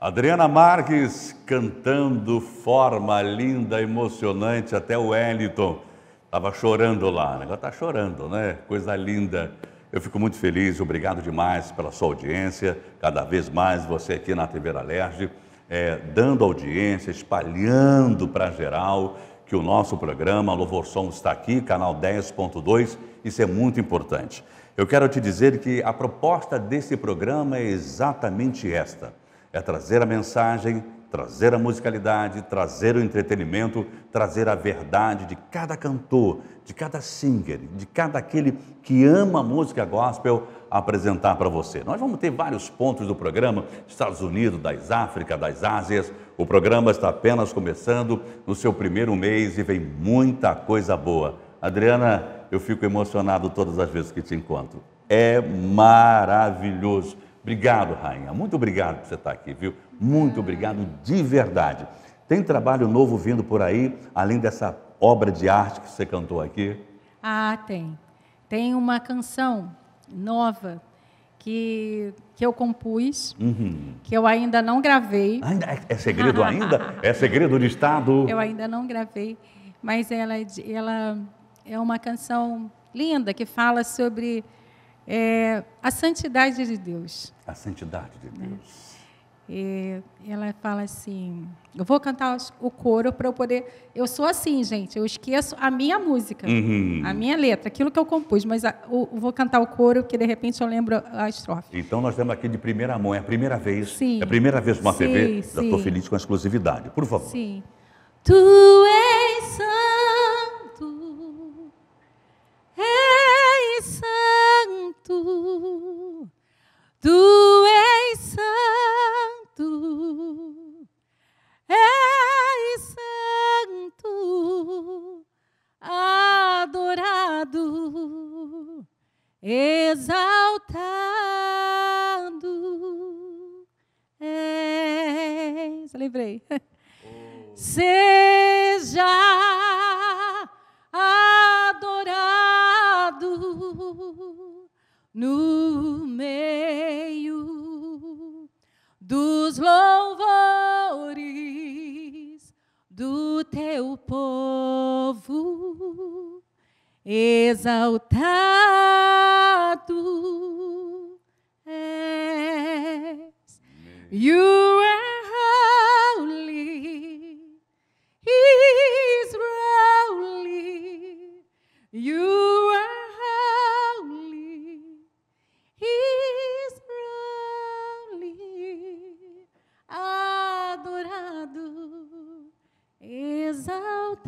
Adriana Marques cantando forma linda, emocionante, até o Wellington estava chorando lá, agora está chorando, né? Coisa linda. Eu fico muito feliz, obrigado demais pela sua audiência, cada vez mais você aqui na TV Alerj, dando audiência, espalhando para geral que o nosso programa Louvor Som está aqui, canal 10.2, isso é muito importante. Eu quero te dizer que a proposta desse programa é exatamente esta, é trazer a mensagem, trazer a musicalidade, trazer o entretenimento, trazer a verdade de cada cantor, de cada singer, de cada aquele que ama a música gospel, apresentar para você. Nós vamos ter vários pontos do programa, Estados Unidos, das África, das Ásias. O programa está apenas começando no seu primeiro mês e vem muita coisa boa. Adriana, eu fico emocionado todas as vezes que te encontro. É maravilhoso. Obrigado, rainha. Muito obrigado por você estar aqui, viu? Muito obrigado de verdade. Tem trabalho novo vindo por aí, além dessa obra de arte que você cantou aqui? Ah, tem. Tem uma canção nova que eu compus, que eu ainda não gravei. Ainda é segredo ainda? É segredo de Estado? Eu ainda não gravei, mas ela é uma canção linda que fala sobre a santidade de Deus. A santidade de Deus. E ela fala assim, eu vou cantar o coro para eu poder... Eu sou assim, gente, eu esqueço a minha música, a minha letra, aquilo que eu compus, mas eu vou cantar o coro, porque de repente eu lembro a estrofe. Então nós temos aqui de primeira mão, é a primeira vez, sim, é a primeira vez numa sim, TV, já estou sim. feliz com a exclusividade, por favor. Sim. Tu és santo, tu és santo, és santo, adorado, exaltado és. Lembrei. Seja adorado no meio dos louvores do teu povo, exaltado és. You are holy, He's holy, you are holy, He's holy, adorado, exaltado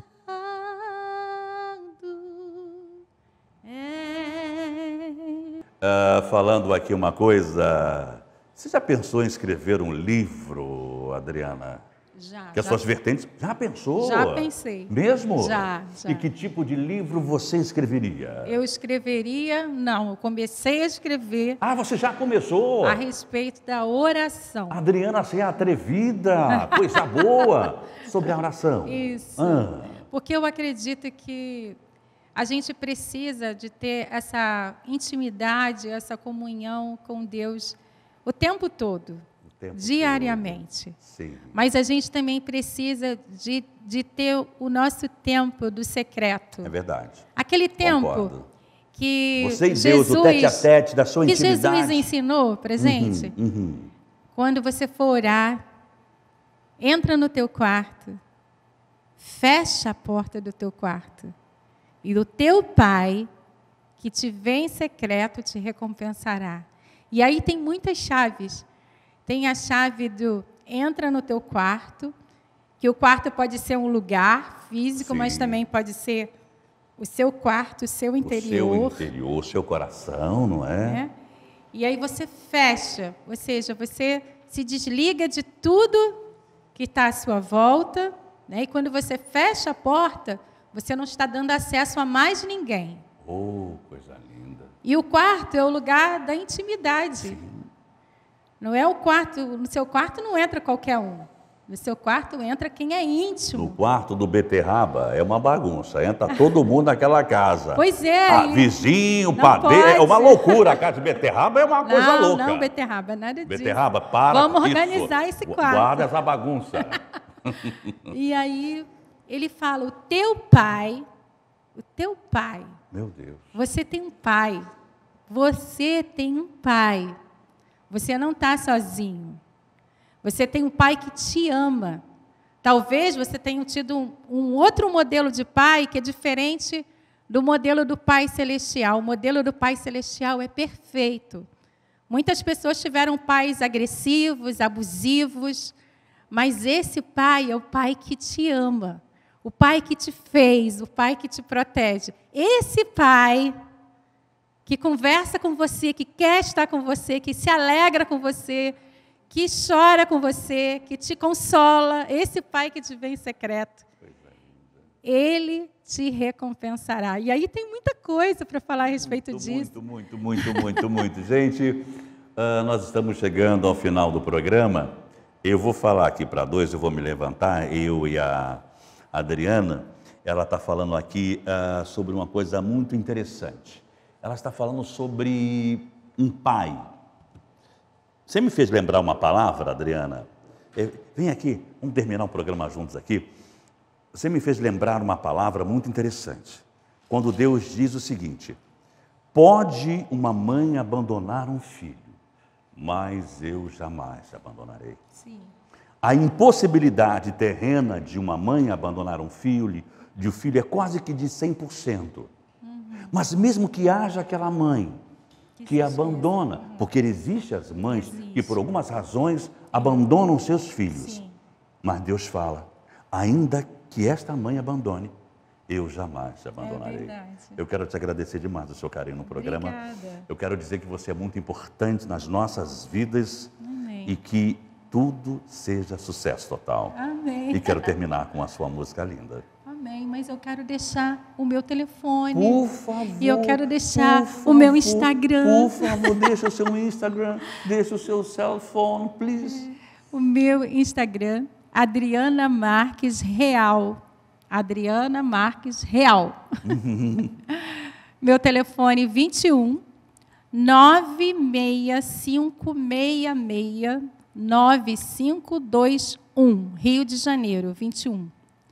falando aqui uma coisa, você já pensou em escrever um livro, Adriana? Já. Que as suas vertentes... Já pensou? Já pensei. Mesmo? Já. E que tipo de livro você escreveria? Eu escreveria, não, eu comecei a escrever... Ah, você já começou? A respeito da oração. Adriana, você é atrevida, coisa boa, sobre a oração. Isso, porque eu acredito que a gente precisa de ter essa intimidade, essa comunhão com Deus o tempo todo. Diariamente. Sim. Mas a gente também precisa de ter o nosso tempo do secreto. É verdade. Aquele tempo Concordo. que você e Deus, Jesus, o tete-a-tete da sua intimidade. Que Jesus ensinou pra gente. Quando você for orar, entra no teu quarto, fecha a porta do teu quarto e o teu Pai, que te vê em secreto, te recompensará. E aí tem muitas chaves. Tem a chave do entra no teu quarto, que o quarto pode ser um lugar físico, Sim. mas também pode ser o seu quarto, o seu interior. O seu interior, o seu coração, não é? E aí você fecha, ou seja, você se desliga de tudo que está à sua volta, né? E quando você fecha a porta, você não está dando acesso a mais ninguém. Oh, coisa linda. E o quarto é o lugar da intimidade. Sim. Não é o quarto, no seu quarto não entra qualquer um. No seu quarto entra quem é íntimo. No quarto do Beterraba é uma bagunça. Entra todo mundo naquela casa. Pois é. Vizinho, padeiro. É uma loucura. A casa de Beterraba é uma coisa louca. Não, Beterraba, nada disso. Beterraba, para. Vamos organizar esse quarto. Guarda essa bagunça. E aí ele fala, o teu pai, meu Deus. Você tem um pai. Você tem um pai. Você não está sozinho. Você tem um pai que te ama. Talvez você tenha tido um outro modelo de pai que é diferente do modelo do Pai Celestial. O modelo do Pai Celestial é perfeito. Muitas pessoas tiveram pais agressivos, abusivos, mas esse pai é o pai que te ama, o pai que te fez, o pai que te protege. Esse pai que conversa com você, que quer estar com você, que se alegra com você, que chora com você, que te consola, esse pai que te vê em secreto, ele te recompensará. E aí tem muita coisa para falar a respeito disso. Muito. Gente, nós estamos chegando ao final do programa. Eu vou falar aqui para dois, eu vou me levantar, eu e a Adriana. Ela está falando aqui sobre uma coisa muito interessante. Ela está falando sobre um pai. Você me fez lembrar uma palavra, Adriana? Vem aqui, vamos terminar o programa juntos aqui. Você me fez lembrar uma palavra muito interessante. Quando Deus diz o seguinte: pode uma mãe abandonar um filho, mas eu jamais te abandonarei. Sim. A impossibilidade terrena de uma mãe abandonar um filho é quase que de 100%. Mas mesmo que haja aquela mãe que abandona, porque existem as mães que por algumas razões abandonam seus filhos. Sim. Mas Deus fala, ainda que esta mãe abandone, eu jamais te abandonarei. Eu quero te agradecer demais o seu carinho no programa. Obrigada. Eu quero dizer que você é muito importante nas nossas vidas. Amém. E que tudo seja sucesso total. Amém. E quero terminar com a sua música linda. Amém, mas eu quero deixar o meu telefone. Por favor. E eu quero deixar o meu Instagram. Por favor, deixa o seu Instagram, deixa o seu cell phone, please. O meu Instagram, Adriana Marques Real. Adriana Marques Real. Meu telefone 21 96566 9521, Rio de Janeiro, 21.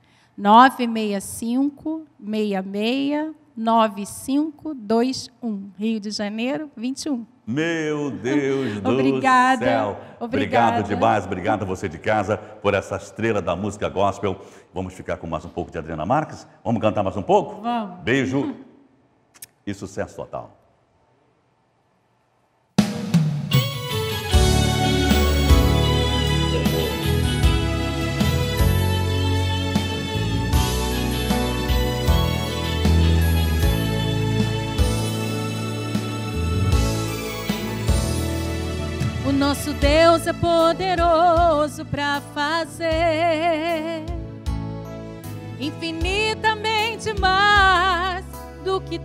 965669521, Rio de Janeiro, 21. Meu Deus do Obrigada. céu. Obrigada. Obrigado demais, obrigado a você de casa por essa estrela da música gospel. Vamos ficar com mais um pouco de Adriana Marques? Vamos cantar mais um pouco? Vamos. Beijo e sucesso total. O nosso Deus é poderoso para fazer infinitamente mais do que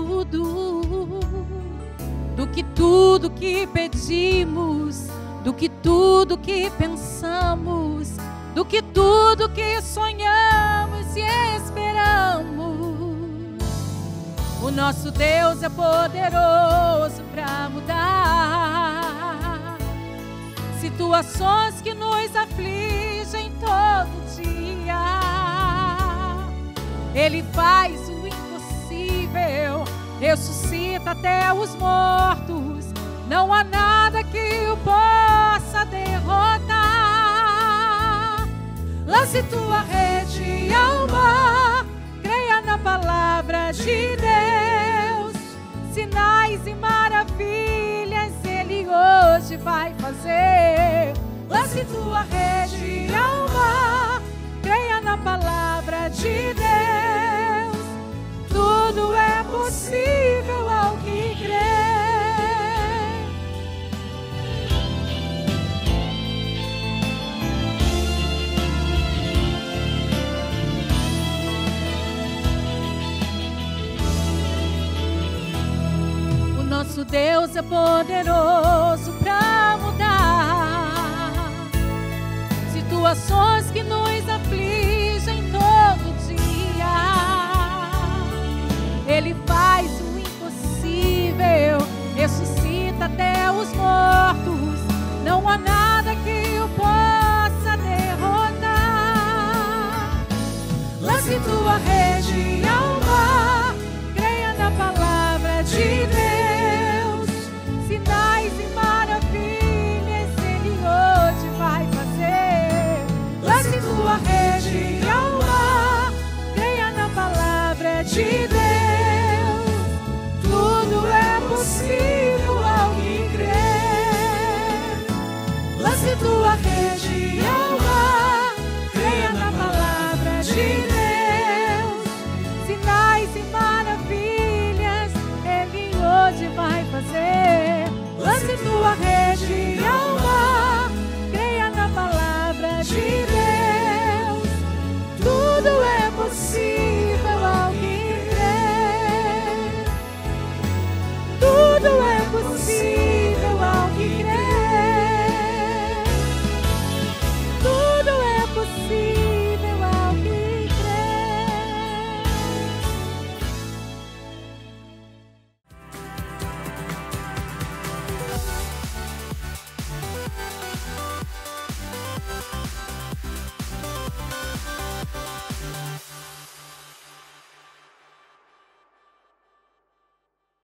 tudo que pedimos, do que tudo que pensamos, do que tudo que sonhamos e esperamos. O nosso Deus é poderoso para mudar situações que nos afligem todo dia. Ele faz o impossível, ressuscita até os mortos. Não há nada que o possa derrotar. Lance tua rede ao mar, creia na palavra de Deus. Sinais e maravilhas Ele hoje vai fazer. Lance tua rede ao mar, creia na palavra de Deus. Tudo é possível ao que crê. Nosso Deus é poderoso para mudar situações situações que nos afligem todo dia. Ele faz